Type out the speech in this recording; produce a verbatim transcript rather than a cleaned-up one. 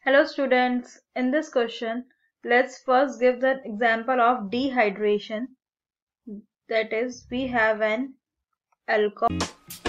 Hello students, in this question, let's first give the example of dehydration. That is, we have an alcohol